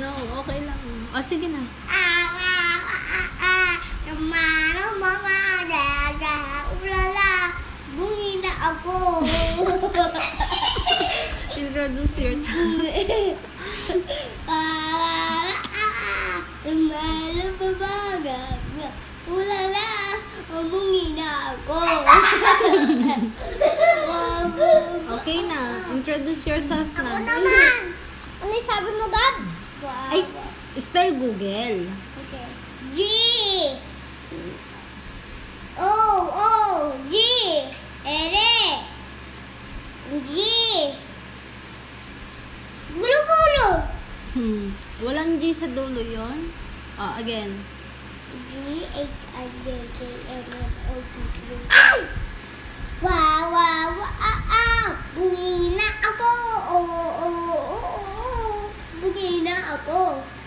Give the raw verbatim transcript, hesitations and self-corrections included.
No, okay lang. O, sige na. Ah, ah, ah, ah, Namano, mama, daga, ulala, bungi na ako. Introduce yourself. Ah, ah, ah, Namano, babaga, ulala, bungi na ako. Okay na. Introduce yourself Ako na. naman. Ano yung sabi mo, Gab? Ay, spell Google. Okay. G. O, O, G. Ere. G. Gulo-gulo. Hmm. Walang G sa dulo yon. Oh, again. G, H, I, J, K, L, M, O, P, Q, R. Wow, wow, wow, ah, ah. Bungi na ako. Oo, oo, oo, oo. Bungi na ako.